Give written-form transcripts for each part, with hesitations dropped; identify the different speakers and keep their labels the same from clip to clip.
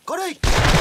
Speaker 1: Corey!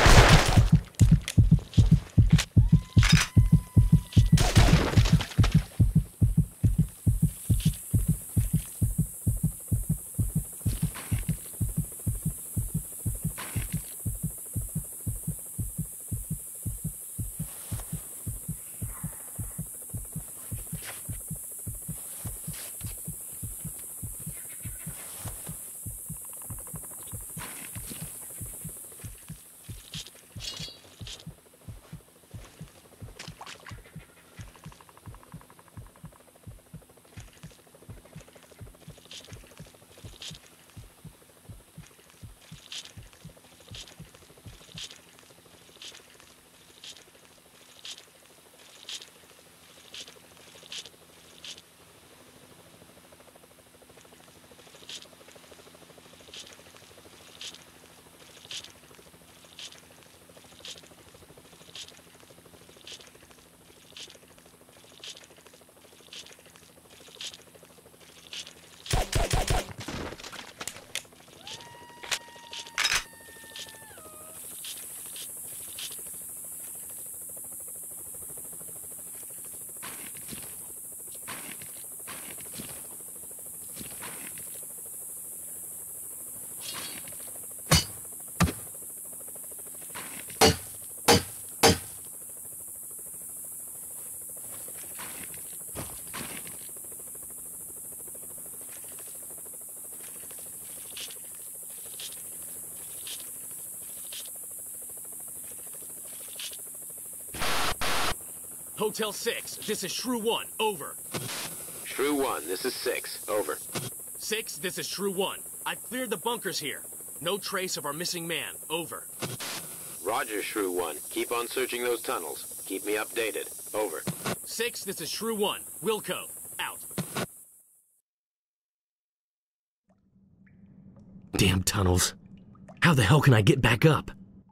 Speaker 2: Hotel 6, this is Shrew 1, over.
Speaker 3: Shrew 1, this is 6, over.
Speaker 2: 6, this is Shrew 1. I've cleared the bunkers here. No trace of our missing man, over.
Speaker 3: Roger, Shrew 1. Keep on searching those tunnels. Keep me updated, over.
Speaker 2: 6, this is Shrew 1. Wilco, out.
Speaker 4: Damn tunnels. How the hell can I get back up?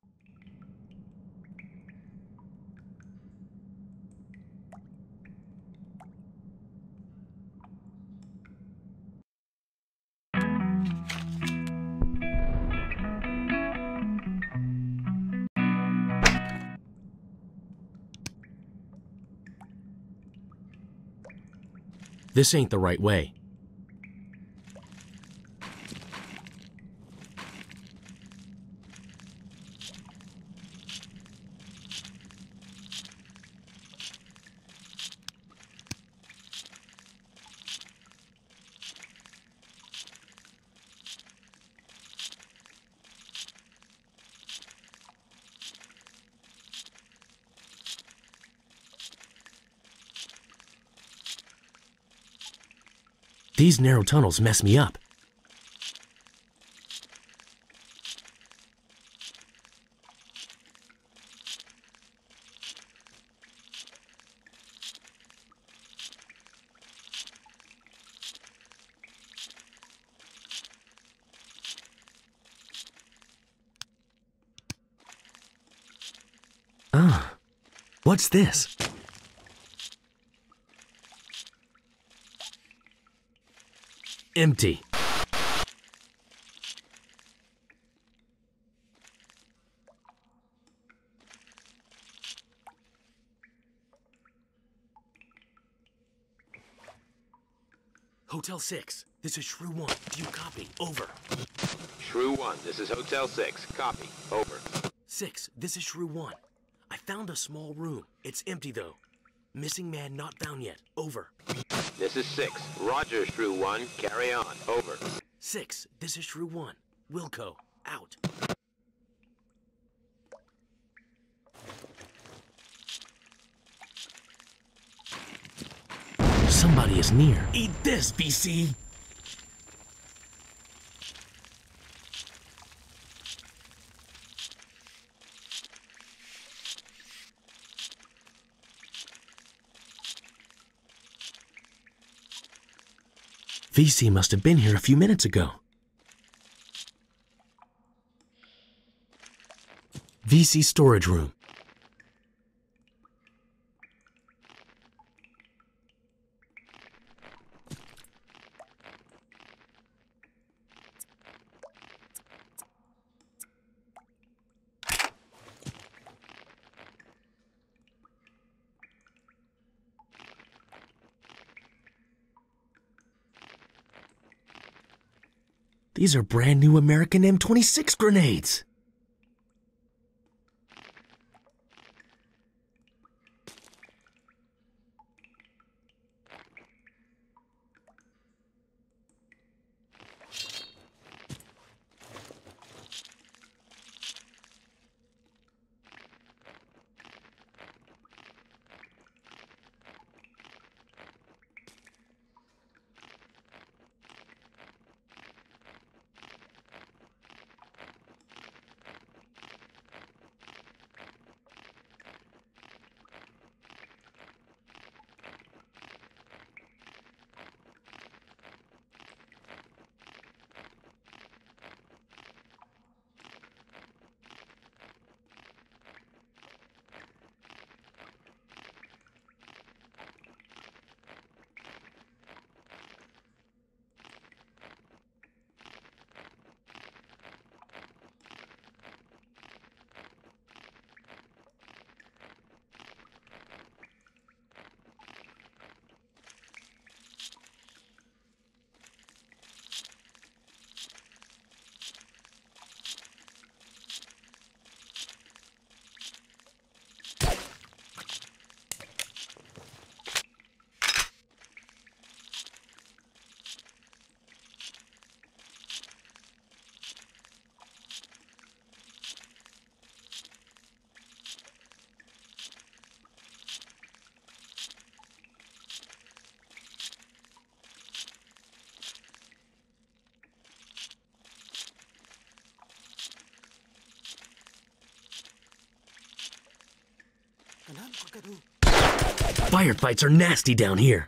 Speaker 4: This ain't the right way. These narrow tunnels mess me up. Ah, what's this? Empty.
Speaker 2: Hotel 6, this is Shrew 1. Do you copy? Over.
Speaker 3: Shrew 1, this is Hotel 6. Copy, over.
Speaker 2: 6, this is Shrew 1. I found a small room. It's empty, though. Missing man not found yet. Over.
Speaker 3: This is 6. Roger, Shrew 1. Carry on, over.
Speaker 2: 6, this is Shrew 1. Wilco, out.
Speaker 4: Somebody is near.
Speaker 2: Eat this, VC!
Speaker 4: VC must have been here a few minutes ago. VC storage room. These are brand new American M26 grenades. Firefights are nasty down here.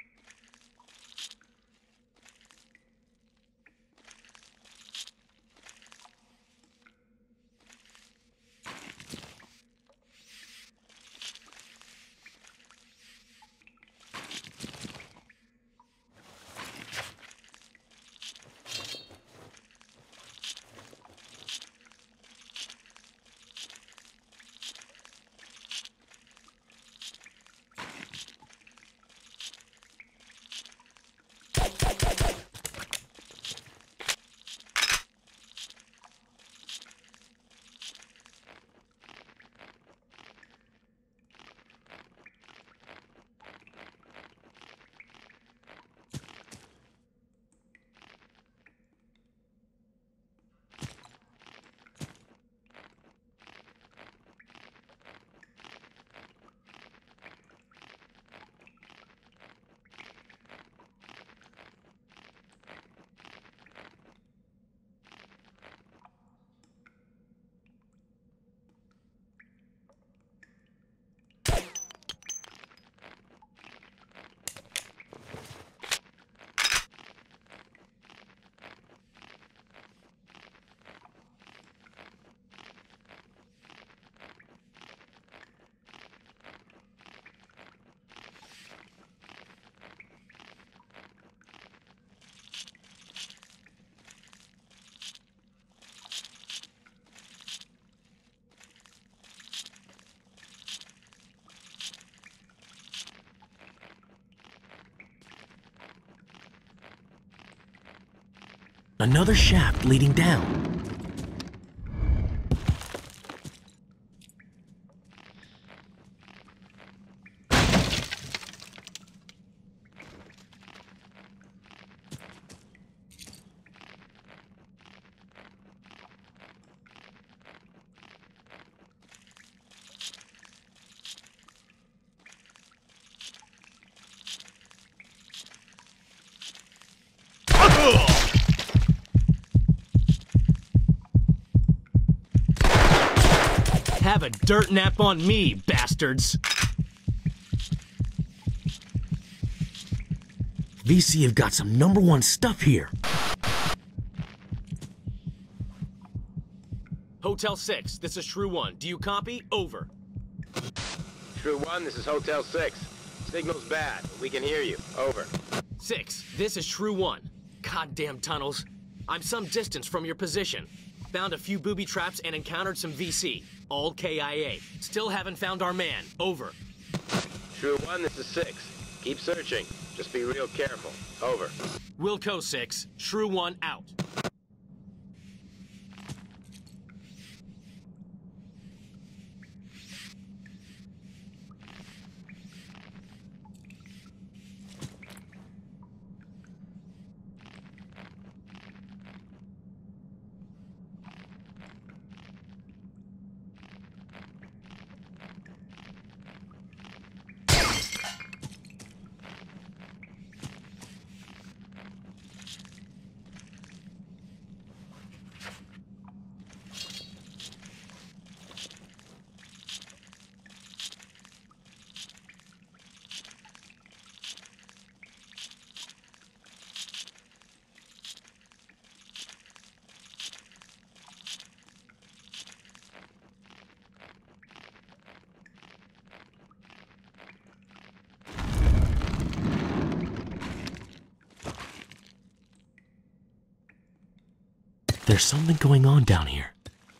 Speaker 4: Another shaft leading down. Have a dirt nap on me, bastards! VC have got some #1 stuff here.
Speaker 2: Hotel 6, this is Shrew 1. Do you copy? Over.
Speaker 3: Shrew 1, this is Hotel 6. Signal's bad, but we can hear you. Over.
Speaker 2: 6, this is Shrew 1. Goddamn tunnels. I'm some distance from your position. Found a few booby traps and encountered some VC. All KIA. Still haven't found our man. Over.
Speaker 3: Shrew 1, this is 6. Keep searching. Just be real careful. Over.
Speaker 2: Wilco 6, Shrew 1 out.
Speaker 4: There's something going on down here.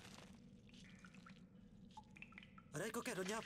Speaker 1: Ở đây có kẻ đột nhập.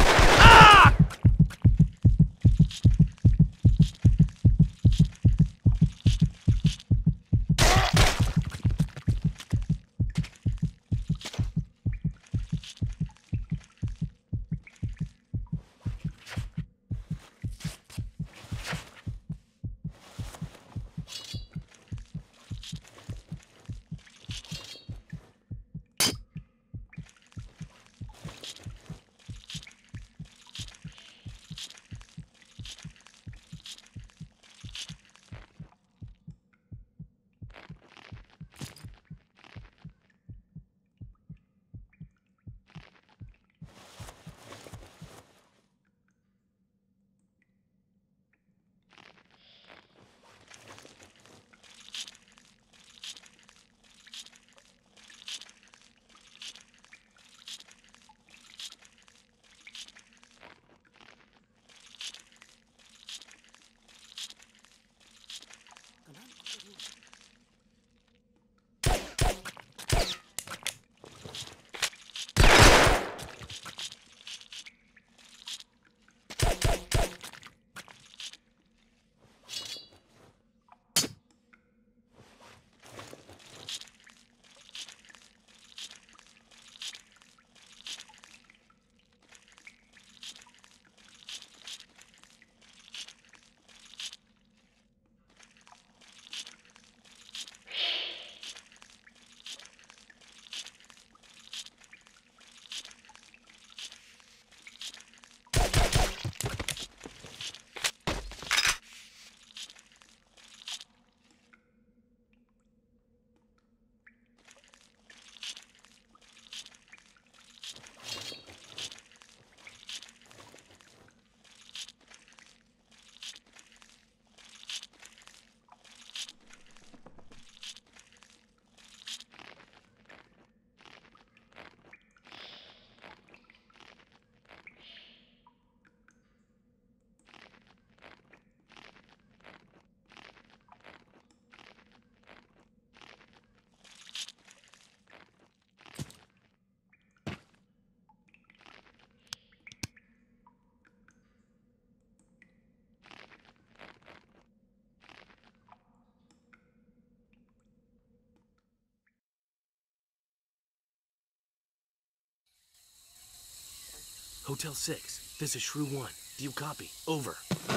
Speaker 4: Hotel 6, this is Shrew 1. Do you copy? Over.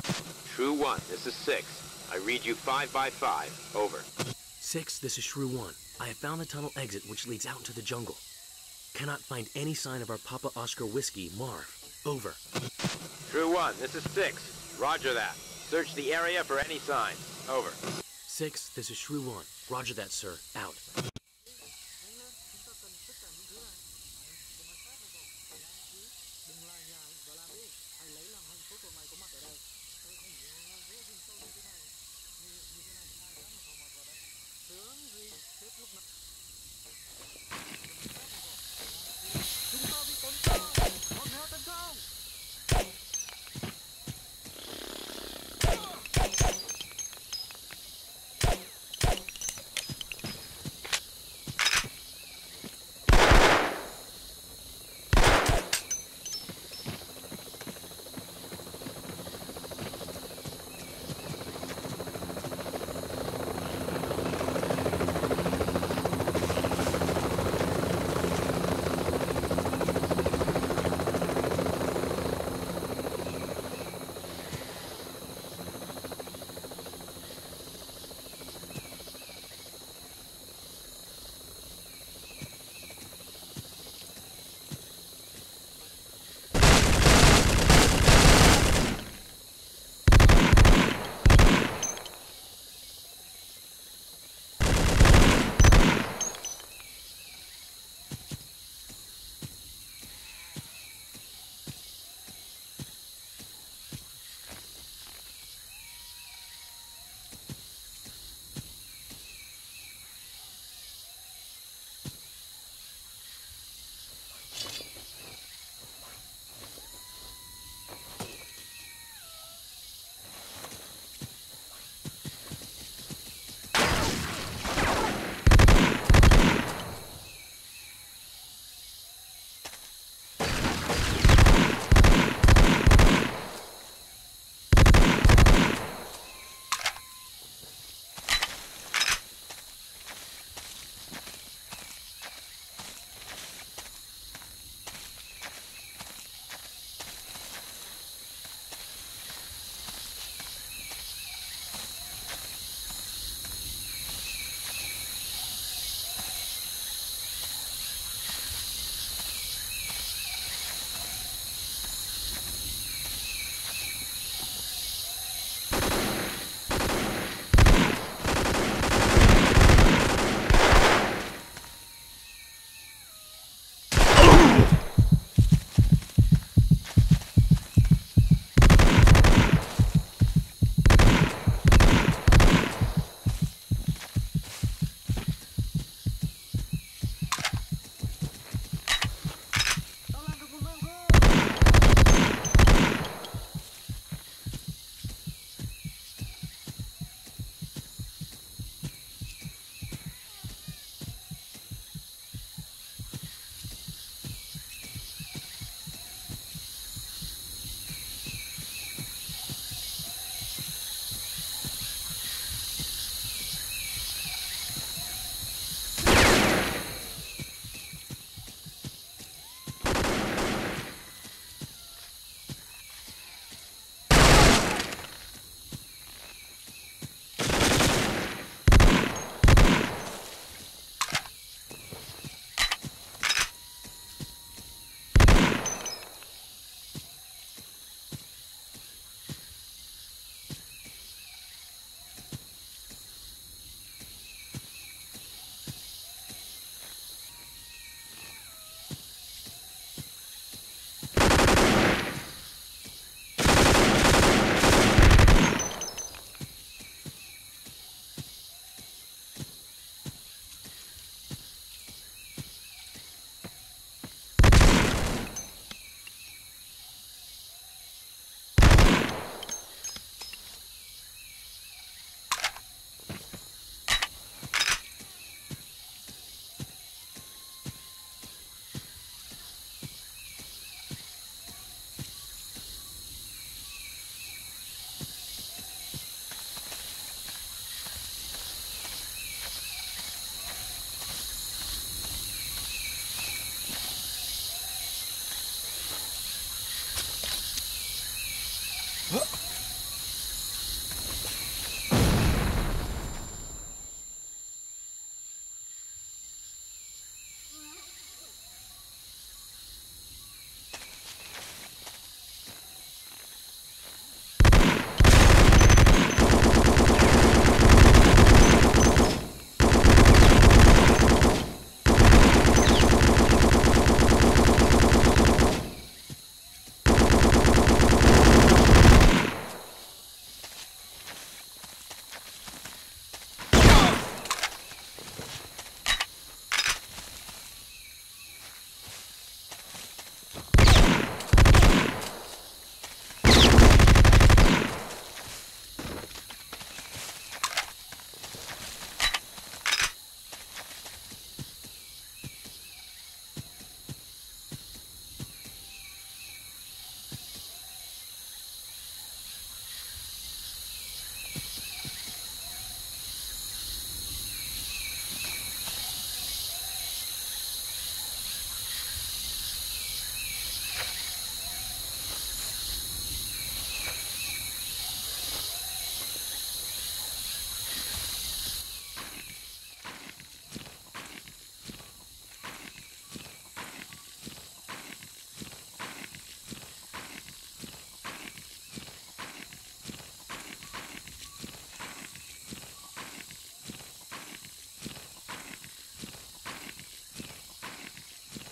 Speaker 3: True 1, this is 6. I read you 5 by 5. Over.
Speaker 4: 6, this is Shrew 1. I have found the tunnel exit which leads out into the jungle. Cannot find any sign of our Papa Oscar whiskey, Marv. Over.
Speaker 3: True 1, this is 6. Roger that. Search the area for any signs. Over.
Speaker 4: 6, this is Shrew 1. Roger that, sir. Out.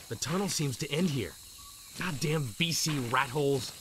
Speaker 4: The tunnel seems to end here. Goddamn VC rat holes.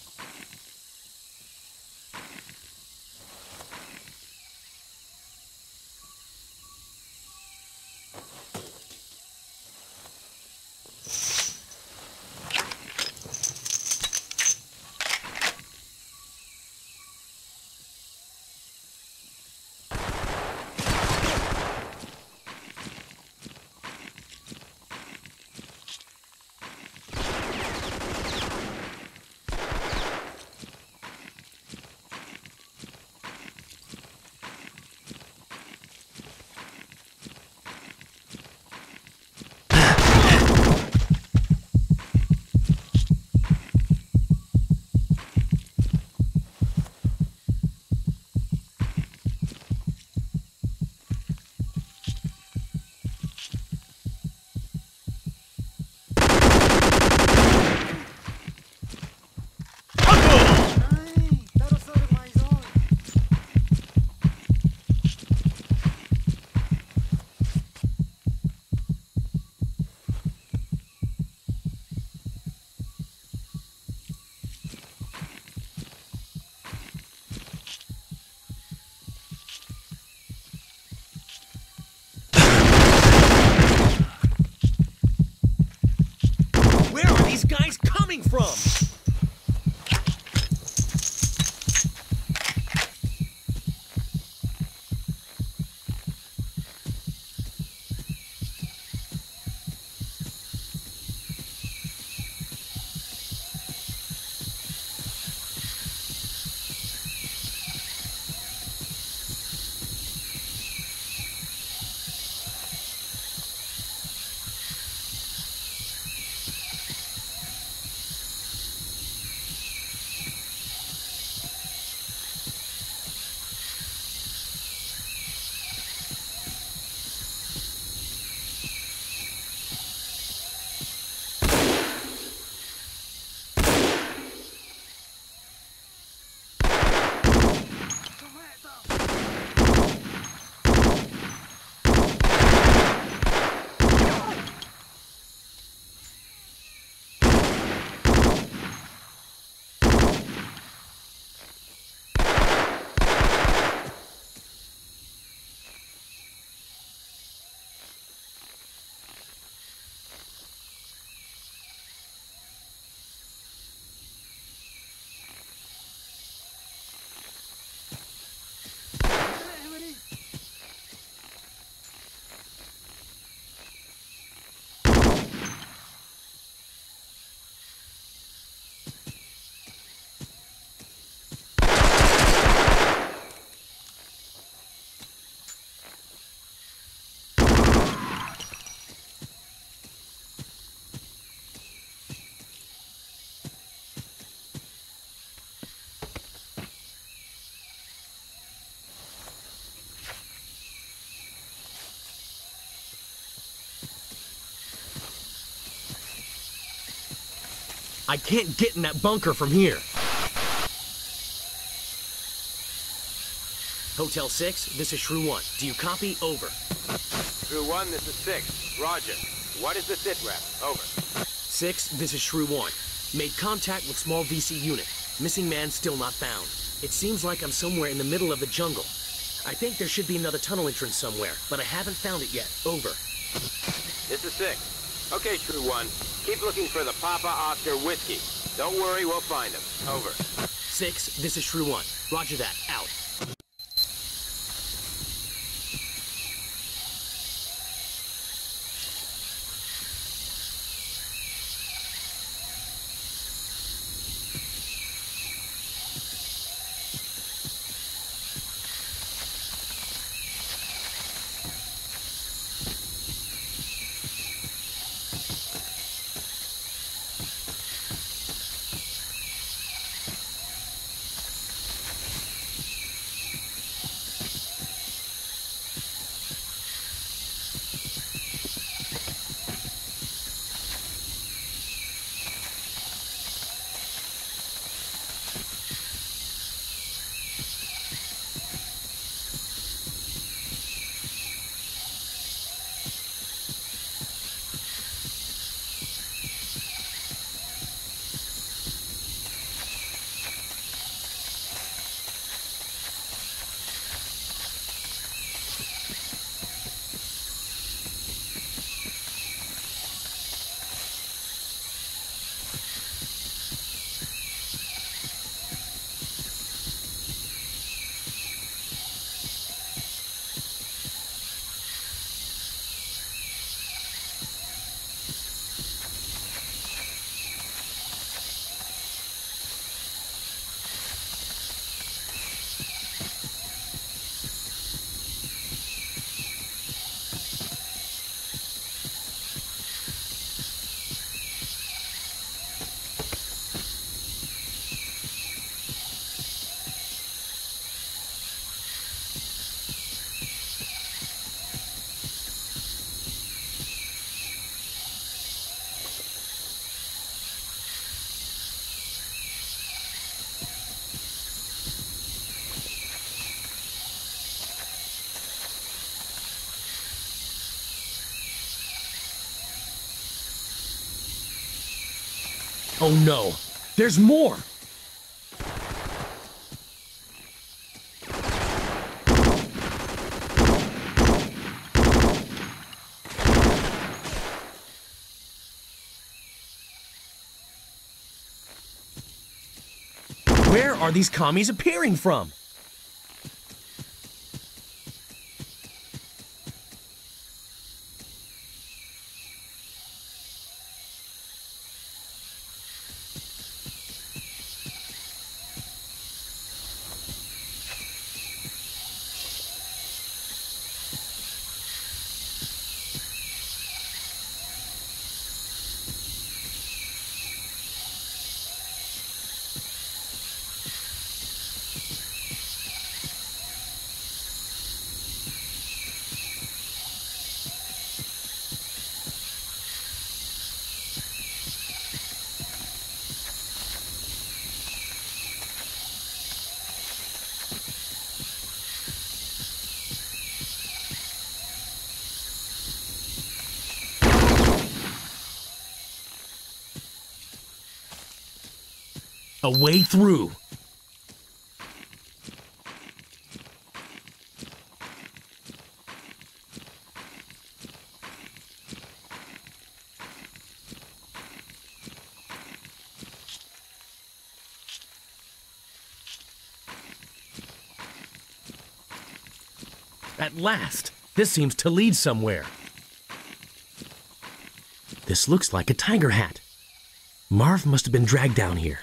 Speaker 4: From? I can't get in that bunker from here. Hotel 6, this is Shrew 1. Do you copy? Over.
Speaker 3: Shrew 1, this is 6. Roger. What is the sitrep? Over.
Speaker 4: 6, this is Shrew 1. Made contact with small VC unit. Missing man still not found. It seems like I'm somewhere in the middle of the jungle. I think there should be another tunnel entrance somewhere, but I haven't found it yet. Over.
Speaker 3: This is 6. Okay, Shrew 1. Keep looking for the Papa Oscar whiskey. Don't worry, we'll find him. Over.
Speaker 4: 6, this is Shrew 1. Roger that. Out. Oh no, there's more! Where are these commies appearing from? A way through. At last! This seems to lead somewhere. This looks like a tiger hat. Marv must have been dragged down here.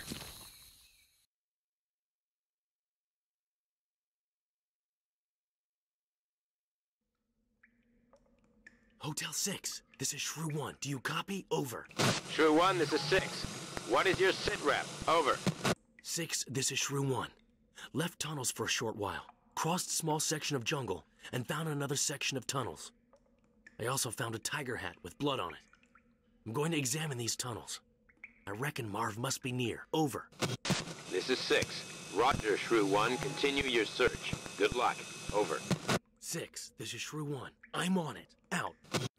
Speaker 4: Hotel 6, this is Shrew 1. Do you copy? Over.
Speaker 3: Shrew 1, this is 6. What is your sit rep? Over.
Speaker 4: 6, this is Shrew 1. Left tunnels for a short while. Crossed small section of jungle and found another section of tunnels. I also found a tiger hat with blood on it. I'm going to examine these tunnels. I reckon Marv must be near. Over.
Speaker 3: This is 6. Roger, Shrew 1. Continue your search. Good luck. Over.
Speaker 4: 6, this is Shrew 1. I'm on it. Out.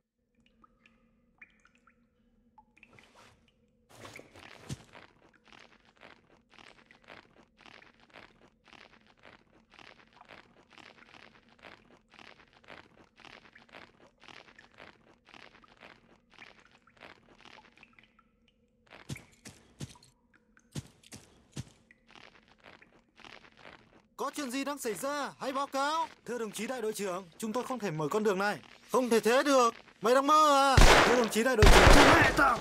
Speaker 1: Có chuyện gì đang xảy ra? Hãy báo cáo. Thưa đồng chí đại đội trưởng, chúng tôi không thể mở con đường này. Không thể thế được. Mày đang mơ à? Thưa đồng chí đại đội trưởng. Mẹ tao!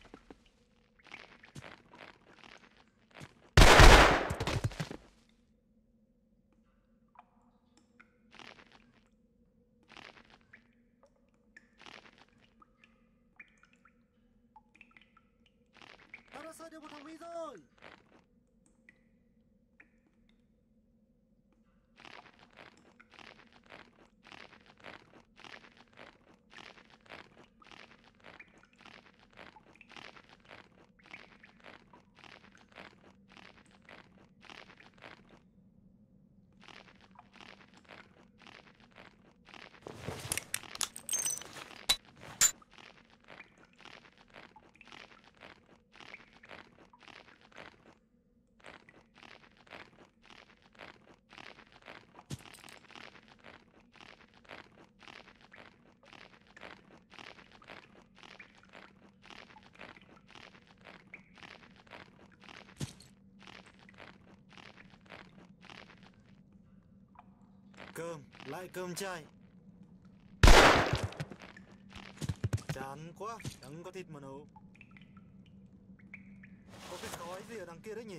Speaker 1: Tao đã sai điều một thằng Mỹ rồi. Cơm, lại cơm chay. Chán quá, chẳng có thịt mà nấu. Có cái khói gì ở đằng kia đấy nhỉ?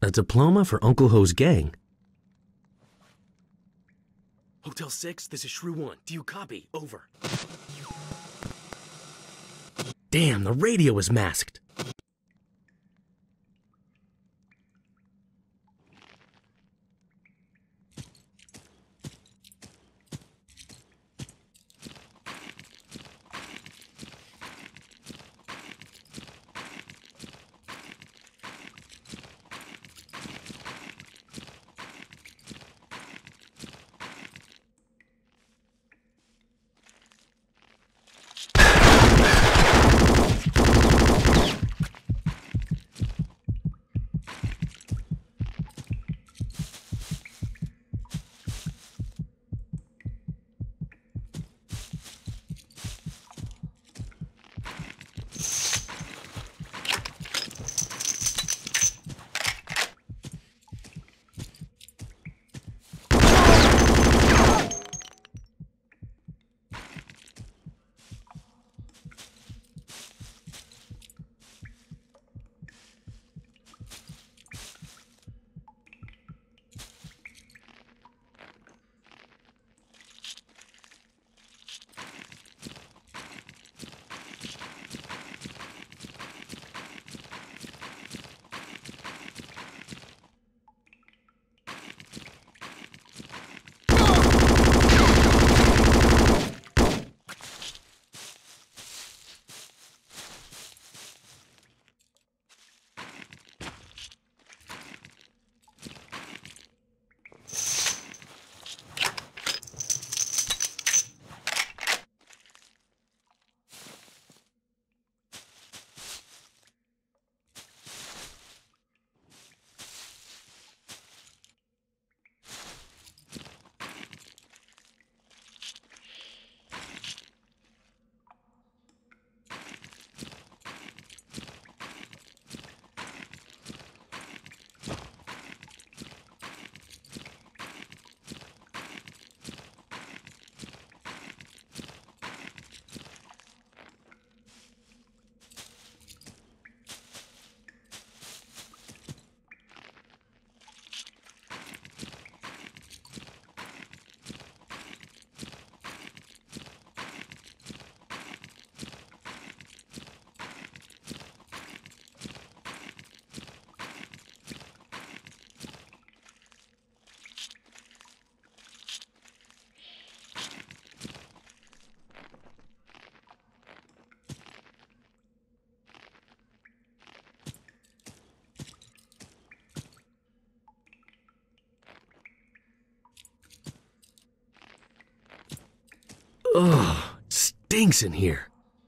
Speaker 4: A diploma for Uncle Ho's gang. Hotel 6, this is Shrew 1. Do you copy? Over. Damn, the radio is masked. Ugh, it stinks in here.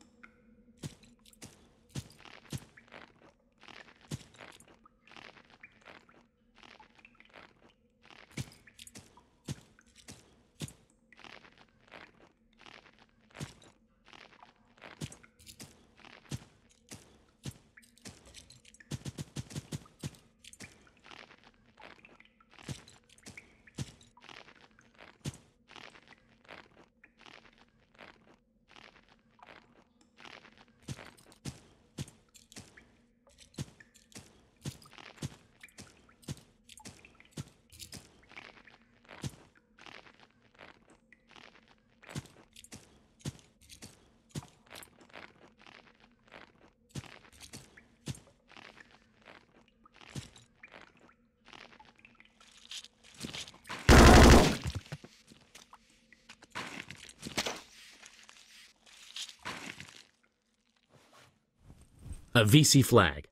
Speaker 4: A VC flag.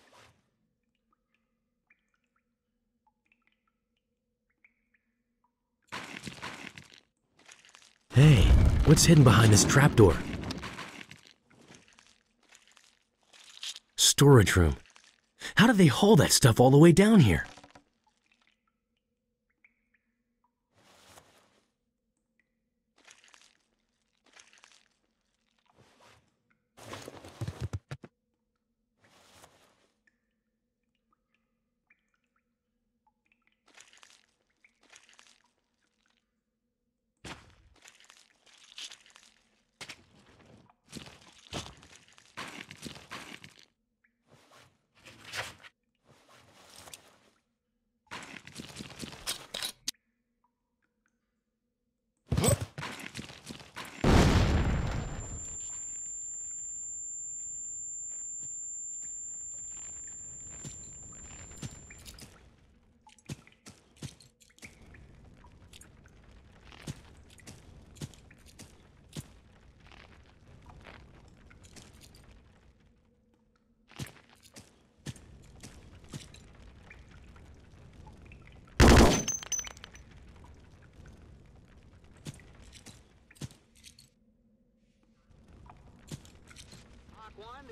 Speaker 4: Hey, what's hidden behind this trapdoor? Storage room. How did they haul that stuff all the way down here?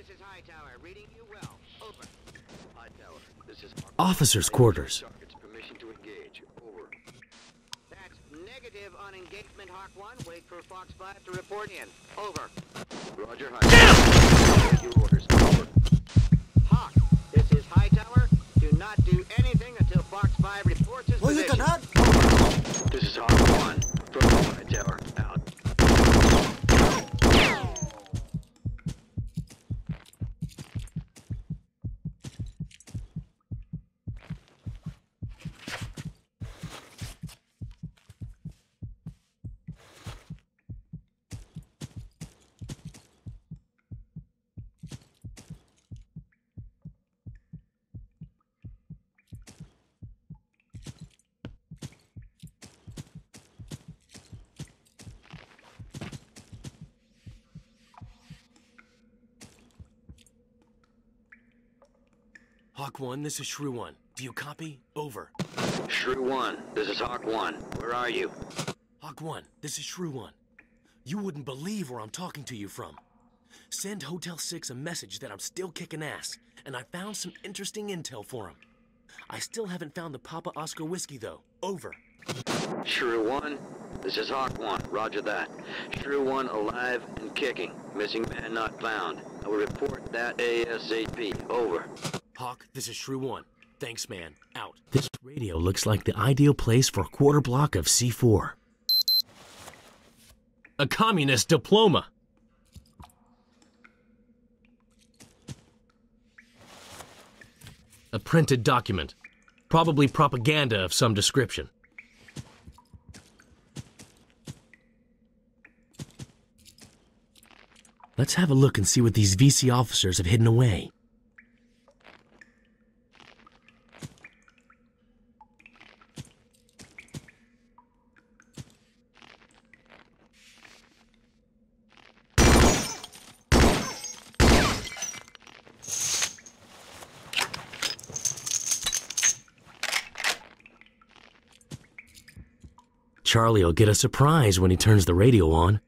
Speaker 3: This is Hightower, reading you well. Over.
Speaker 5: Hightower, this is
Speaker 4: Officers' quarters.
Speaker 5: Target's permission to engage. Over.
Speaker 3: That's negative on engagement, Hawk 1. Wait for Fox 5 to report in. Over.
Speaker 5: Roger, Hightower. Your orders. Over.
Speaker 3: Hawk, this is Hightower. Do not do anything until Fox 5 reports his
Speaker 1: Ôi,
Speaker 3: position.
Speaker 1: cẩn thận!
Speaker 5: This is Hawk 1. From Hightower. Out.
Speaker 4: Hawk 1, this is Shrew 1. Do you copy? Over.
Speaker 5: Shrew 1, this is Hawk 1. Where are you?
Speaker 4: Hawk 1, this is Shrew 1. You wouldn't believe where I'm talking to you from. Send Hotel 6 a message that I'm still kicking ass, and I found some interesting intel for him. I still haven't found the Papa Oscar whiskey, though. Over.
Speaker 5: Shrew 1, this is Hawk 1. Roger that. Shrew 1 alive and kicking. Missing man not found. I will report that ASAP. Over.
Speaker 4: Hawk, this is Shrew 1. Thanks, man. Out. This radio looks like the ideal place for a quarter block of C4.
Speaker 2: A communist diploma. A printed document. Probably propaganda of some description.
Speaker 4: Let's have a look and see what these VC officers have hidden away. Charlie will get a surprise when he turns the radio on.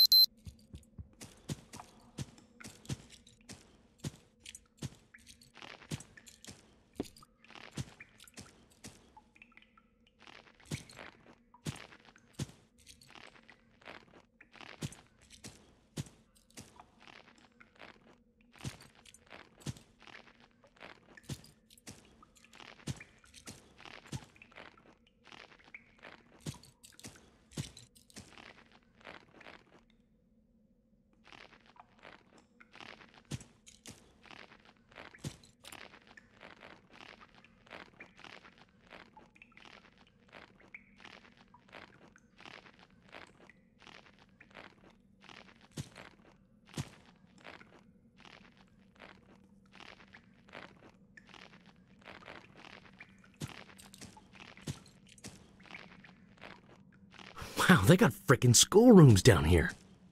Speaker 4: Wow, they got frickin' schoolrooms down here.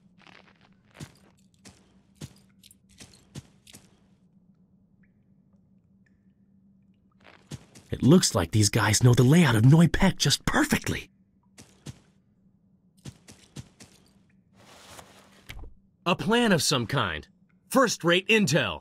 Speaker 4: It looks like these guys know the layout of Noi Pek just perfectly.
Speaker 2: A plan of some kind. First-rate intel.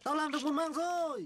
Speaker 1: Tao làm được một mạng rồi.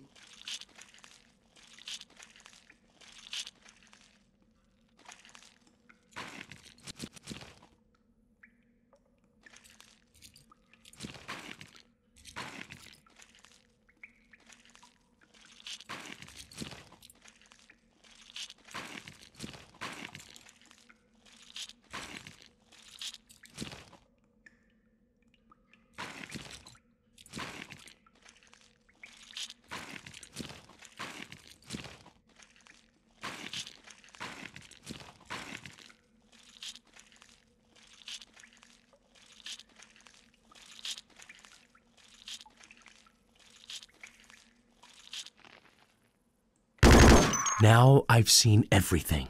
Speaker 4: Now I've seen everything.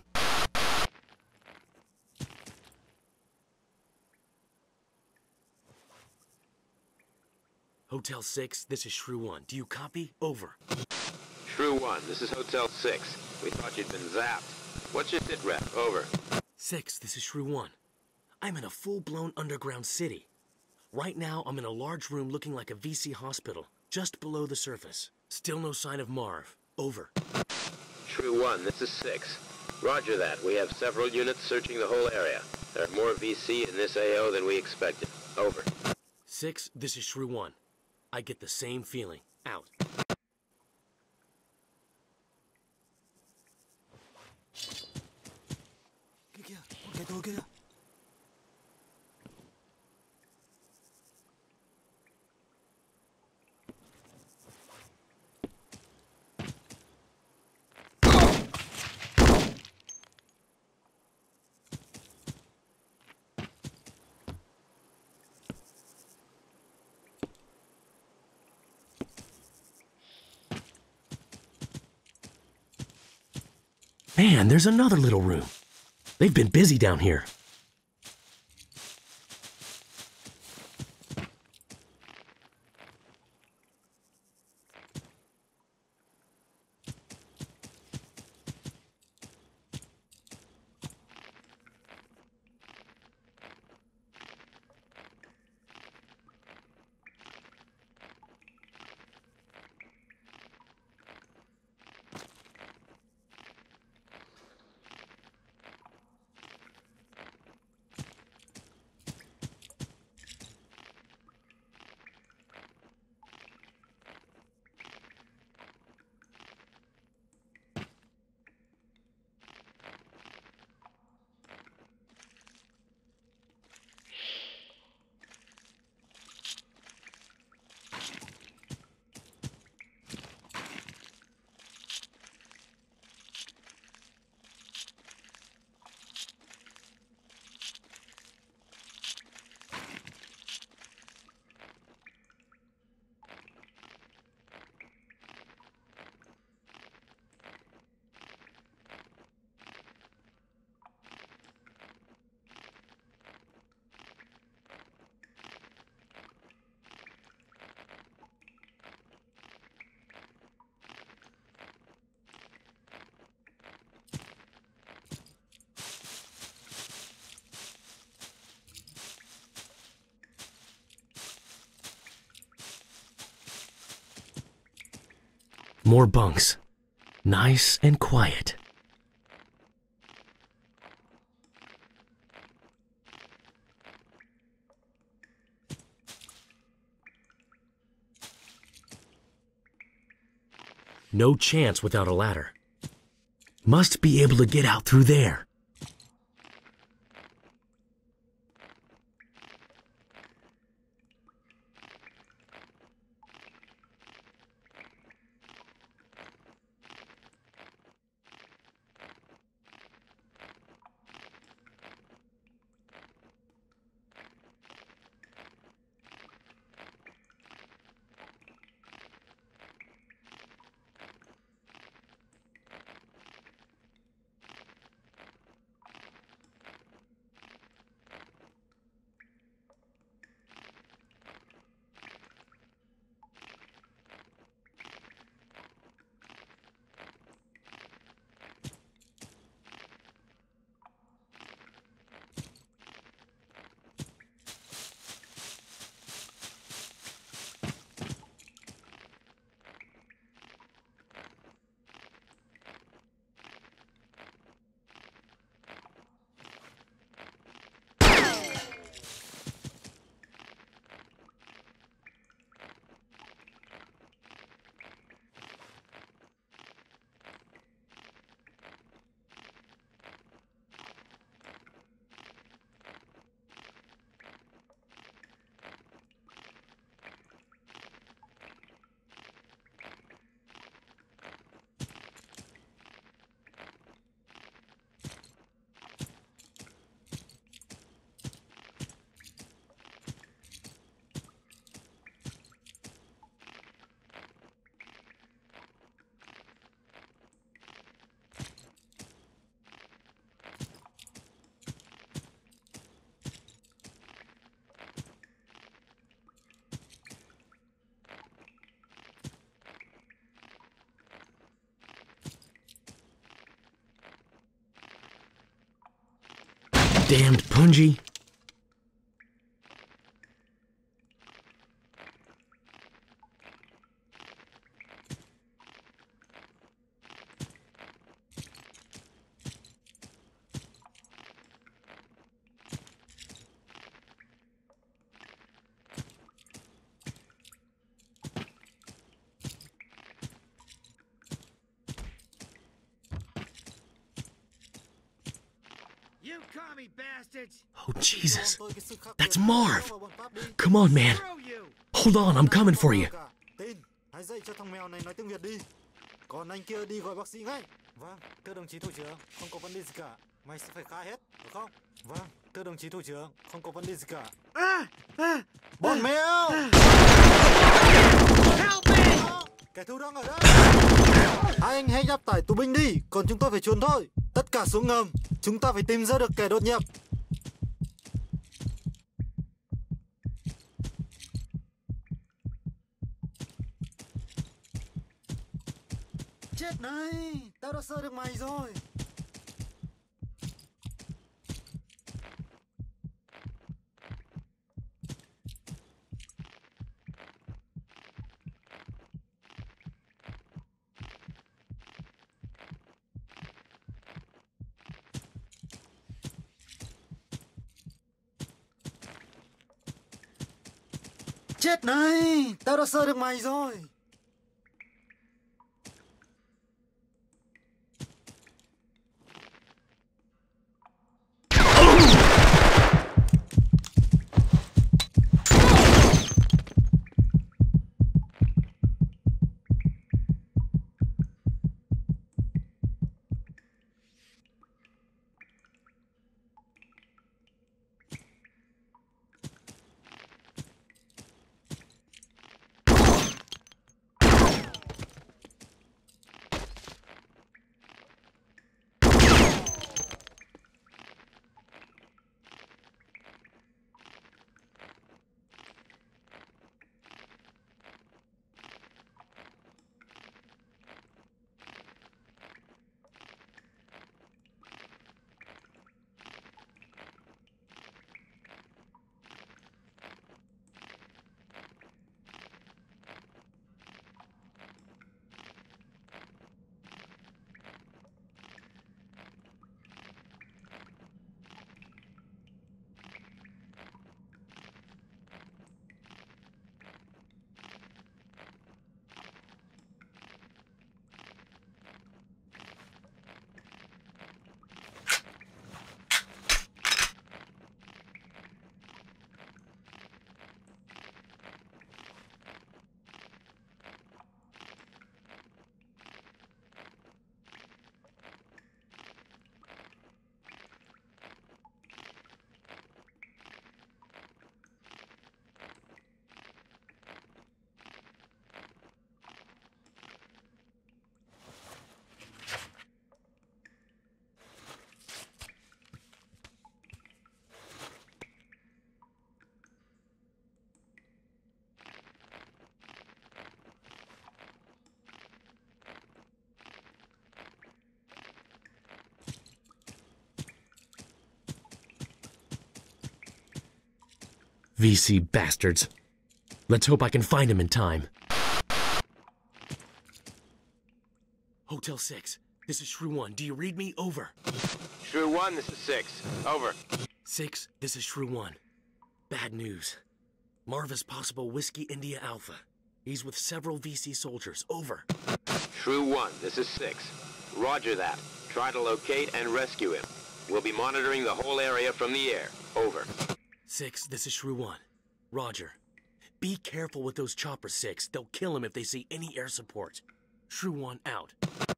Speaker 4: Hotel 6, this is Shrew 1. Do you copy? Over.
Speaker 3: Shrew 1, this is Hotel 6. We thought you'd been zapped. What's your sit rep? Over.
Speaker 4: 6, this is Shrew 1. I'm in a full-blown underground city. Right now, I'm in a large room looking like a VC hospital, just below the surface. Still no sign of Marv. Over.
Speaker 3: Shrew 1, this is 6. Roger that. We have several units searching the whole area. There are more VC in this AO than we expected. Over.
Speaker 4: 6, this is Shrew 1. I get the same feeling. Out.
Speaker 1: Kìa, con cái tôi kìa.
Speaker 4: Man, there's another little room. They've been busy down here. More bunks. Nice and quiet. No chance without a ladder. Must be able to get out through there. Damned Punji.
Speaker 6: You commie bastards!
Speaker 4: Oh, Jesus.
Speaker 1: Tôi cái sự khác
Speaker 4: That's
Speaker 1: biệt.
Speaker 4: Marv.
Speaker 1: Cho vào bọn Pháp đi.
Speaker 4: Come on, man.
Speaker 6: Screw you!
Speaker 4: Hold on, I'm coming for you.
Speaker 1: Tin, hãy dạy cho thằng mèo này nói tiếng Việt đi. Còn anh kia đi gọi bác sĩ ngay. Vâng, thưa đồng chí thủ trưởng, không có vấn đề gì cả. Mày sẽ phải khai hết, được không? Vâng, thưa đồng chí thủ trưởng, không có vấn đề gì cả. Bọn mèo!
Speaker 6: Help me!
Speaker 1: Kẻ thù đang ở đây! Hai anh hãy nhắp tải tù binh đi, còn chúng tôi phải trốn thôi. Tất cả xuống ngầm, chúng ta phải tìm ra được kẻ đột nhập. Chết này, tao đã sơ được mày rồi. Chết này, tao đã sơ được mày rồi.
Speaker 4: VC bastards. Let's hope I can find him in time. Hotel 6, this is Shrew 1. Do you read me? Over.
Speaker 3: Shrew 1, this is 6. Over.
Speaker 4: 6, this is Shrew 1. Bad news. Marv is possible Whiskey India Alpha. He's with several VC soldiers. Over.
Speaker 3: Shrew 1, this is 6. Roger that. Try to locate and rescue him. We'll be monitoring the whole area from the air. Over.
Speaker 4: 6, this is Shrew 1. Roger. Be careful with those choppers, 6. They'll kill him if they see any air support. Shrew 1 out.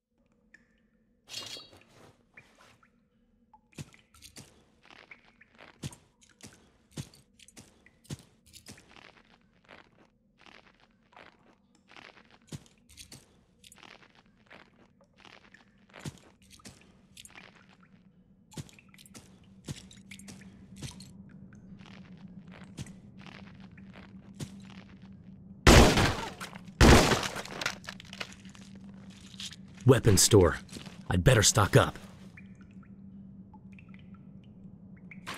Speaker 4: Weapons store. I'd better stock up.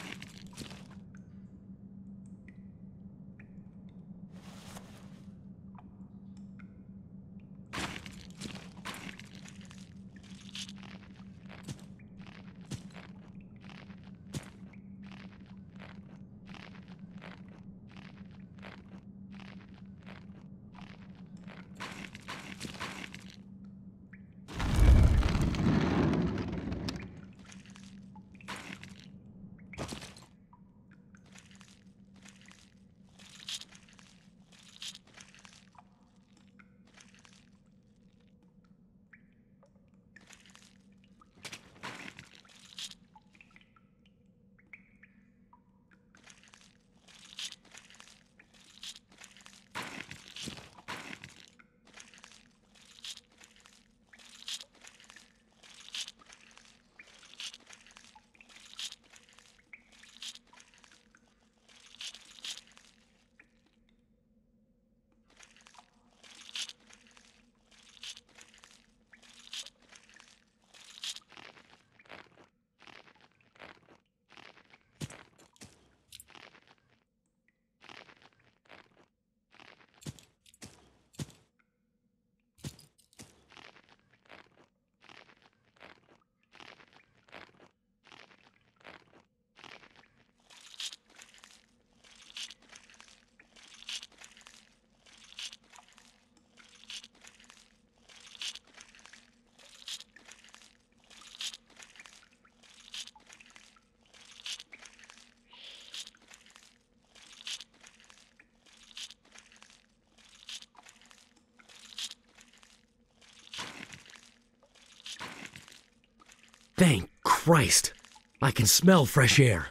Speaker 4: Thank Christ. I can smell fresh air.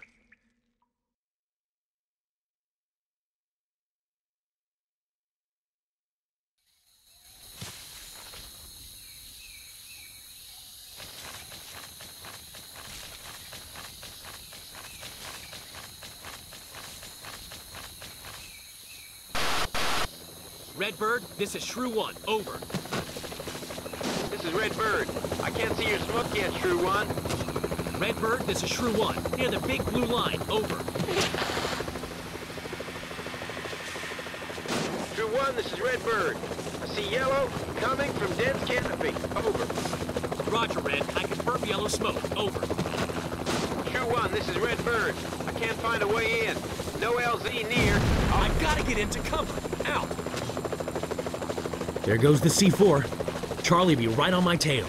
Speaker 2: Redbird, this is Shrew 1. Over.
Speaker 3: This is Redbird. I can't see your smoke yet, Shrew 1.
Speaker 2: Redbird, this is Shrew 1. Near the big blue line. Over.
Speaker 3: Shrew 1, this is Redbird. I see yellow coming from dense canopy. Over.
Speaker 2: Roger, Red. I confirm yellow smoke. Over.
Speaker 3: Shrew 1, this is Redbird. I can't find a way in. No LZ near.
Speaker 2: I gotta get into cover. Out.
Speaker 4: There goes the C4. Charlie be right on my tail.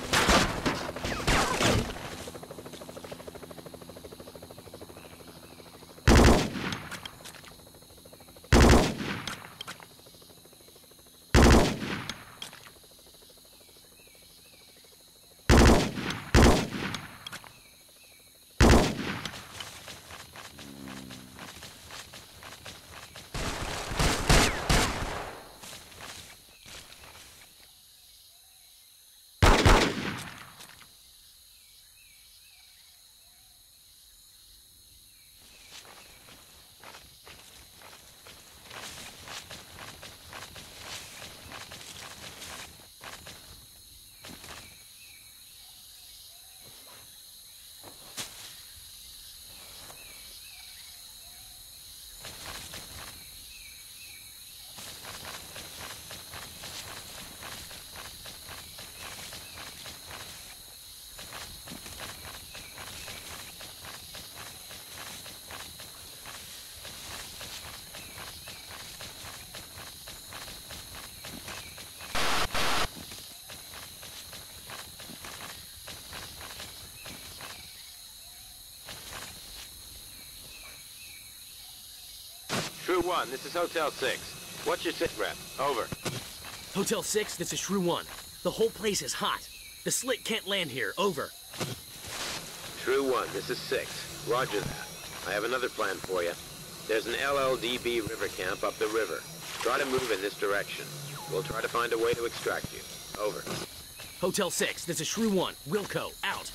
Speaker 3: Shrew 1, this is Hotel 6. What's your sit rep? Over.
Speaker 4: Hotel 6, this is Shrew 1. The whole place is hot. The slit can't land here. Over.
Speaker 3: Shrew 1, this is 6. Roger that. I have another plan for you. There's an LLDB river camp up the river. Try to move in this direction. We'll try to find a way to extract you. Over.
Speaker 4: Hotel 6, this is Shrew 1. Wilco, out.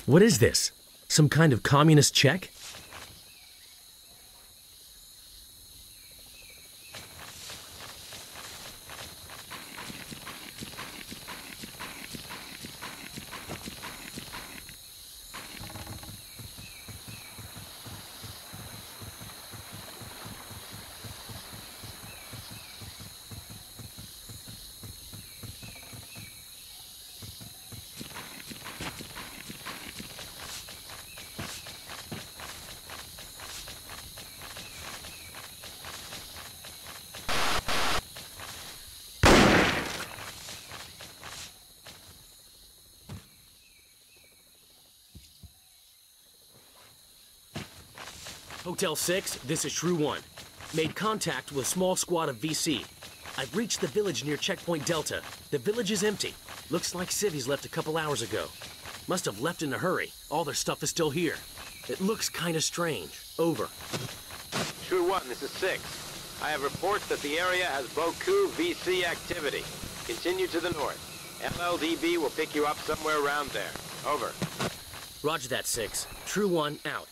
Speaker 4: What is this? Some kind of communist check? Hotel 6, this is Shrew 1. Made contact with a small squad of VC. I've reached the village near Checkpoint Delta. The village is empty. Looks like Civvies left a couple hours ago. Must have left in a hurry. All their stuff is still here. It looks kinda strange. Over.
Speaker 3: Shrew 1, this is 6. I have reports that the area has Boku VC activity. Continue to the north. LLDB will pick you up somewhere around there. Over.
Speaker 4: Roger that, 6. Shrew 1, out.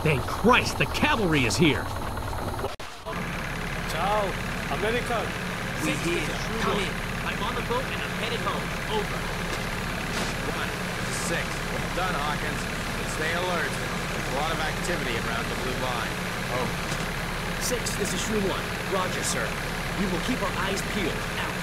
Speaker 4: Thank Christ, the cavalry is here.
Speaker 1: Ciao, America.
Speaker 2: We did. Come in. I'm on the boat and I'm headed home. Over.
Speaker 7: 1, 6. Well done, Hawkins. But stay alert. There's a lot of activity around the blue line. Over.
Speaker 2: 6, this is Shrew 1. Roger, sir. We will keep our eyes peeled. Out.